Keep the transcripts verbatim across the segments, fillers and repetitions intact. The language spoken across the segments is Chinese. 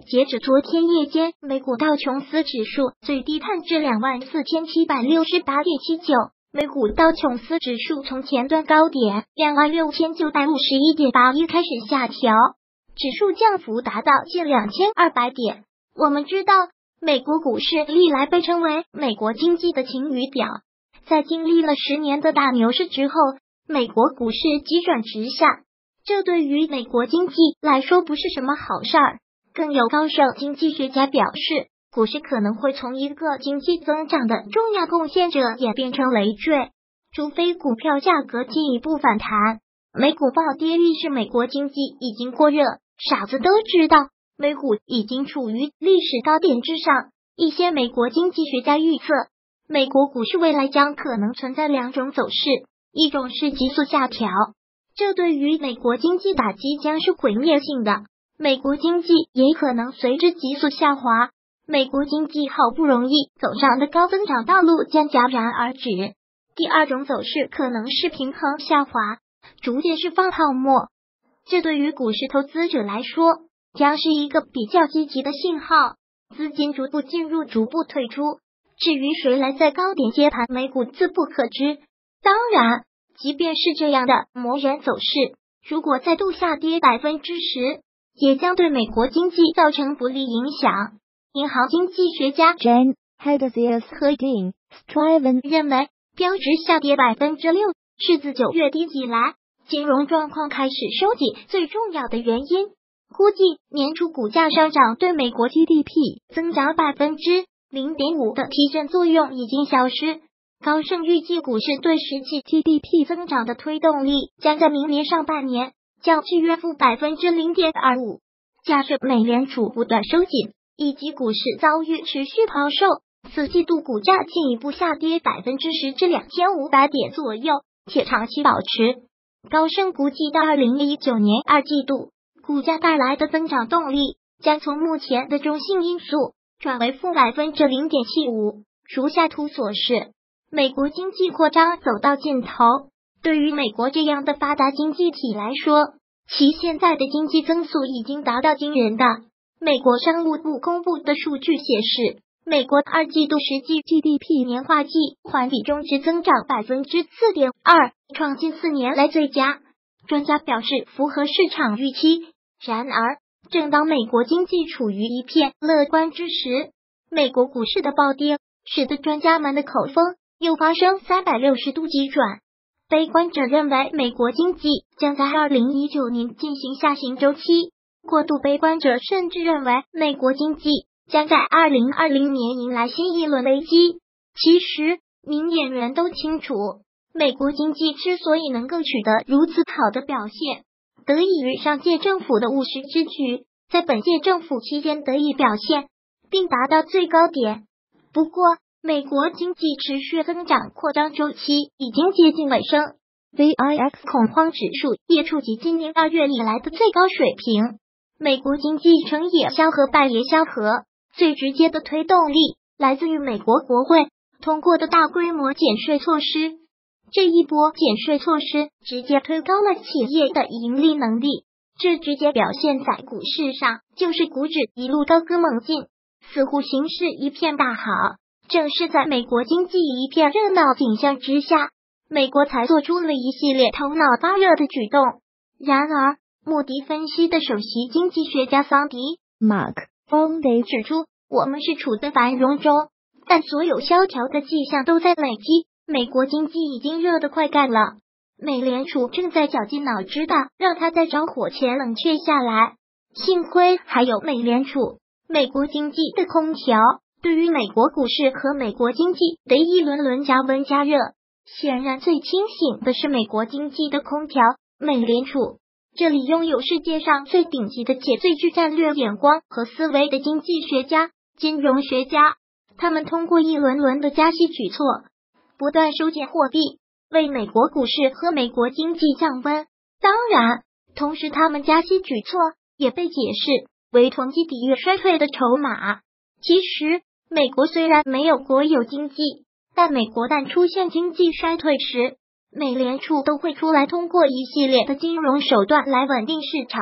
截止昨天夜间，美股道琼斯指数最低探至 两万四千七百六十八点七九，美股道琼斯指数从前段高点 两万六千九百五十一点八一开始下调，指数降幅达到近两千二百点。我们知道，美国股市历来被称为美国经济的晴雨表，在经历了十年的大牛市之后，美国股市急转直下，这对于美国经济来说不是什么好事儿。更有高手经济学家表示，股市可能会从一个经济增长的重要贡献者演变成累赘，除非股票价格进一步反弹。美股暴跌预示美国经济已经过热，傻子都知道美股已经处于历史高点之上。一些美国经济学家预测，美国股市未来将可能存在两种走势，一种是急速下调，这对于美国经济打击将是毁灭性的，美国经济也可能随之急速下滑，美国经济好不容易走上的高增长道路将戛然而止。第二种走势可能是平衡下滑，逐渐释放泡沫，这对于股市投资者来说将是一个比较积极的信号，资金逐步进入，逐步退出。至于谁来在高点接盘美股，自不可知。当然，即便是这样的魔人走势，如果再度下跌 百分之十， 也将对美国经济造成不利影响。银行经济学家 Jen Hedesius 和 Dean Striven 认为，标指下跌 百分之六 是自九月底以来金融状况开始收紧最重要的原因。估计年初股价上涨对美国 G D P 增长 百分之零点五 的提振作用已经消失。高盛预计股市对实际 G D P 增长的推动力将在明年上半年较去约负 百分之零点二五。 假设美联储不断收紧，以及股市遭遇持续抛售，四季度股价进一步下跌 百分之十 至两千五百点左右，且长期保持。高盛估计到二零一九年二季度，股价带来的增长动力将从目前的中性因素转为负 百分之零点七五。 如下图所示，美国经济扩张走到尽头，对于美国这样的发达经济体来说，其现在的经济增速已经达到惊人的。美国商务部公布的数据显示，美国二季度实际 G D P 年化季环比中值增长 百分之四点二， 创近四年来最佳。专家表示符合市场预期。然而，正当美国经济处于一片乐观之时，美国股市的暴跌使得专家们的口风又发生三百六十度急转。悲观者认为美国经济将在二零一九年进行下行周期，过度悲观者甚至认为美国经济将在二零二零年迎来新一轮危机。其实，明眼人都清楚，美国经济之所以能够取得如此好的表现，得益于上届政府的务实之举，在本届政府期间得以表现，并达到最高点。不过，美国经济持续增长扩张周期已经接近尾声 ，V I X 恐慌指数也触及今年二月以来的最高水平。美国经济成也萧何败也萧何，最直接的推动力来自于美国国会通过的大规模减税措施。这一波减税措施直接推高了企业的盈利能力，这直接表现在股市上，就是股指一路高歌猛进，似乎形势一片大好。正是在美国经济一片热闹景象之下，美国才做出了一系列头脑发热的举动。然而，穆迪分析的首席经济学家桑迪 Mark Fonday 指出，我们是处在繁荣中，但所有萧条的迹象都在累积，美国经济已经热得快干了。美联储正在绞尽脑汁的让它在着火前冷却下来。幸亏还有美联储，美国经济的空调对于美国股市和美国经济的一轮轮加温加热。显然最清醒的是美国经济的空调，美联储。这里拥有世界上最顶级的且最具战略眼光和思维的经济学家、金融学家，他们通过一轮轮的加息举措，不断收紧货币，为美国股市和美国经济降温。当然，同时他们加息举措也被解释为囤积抵御衰退的筹码。其实，美国虽然没有国有经济，但美国但出现经济衰退时，美联储都会出来通过一系列的金融手段来稳定市场。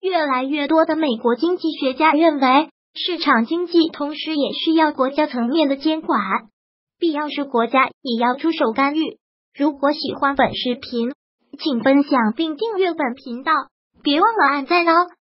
越来越多的美国经济学家认为，市场经济同时也需要国家层面的监管，必要时国家也要出手干预。如果喜欢本视频，请分享并订阅本频道，别忘了按赞哦。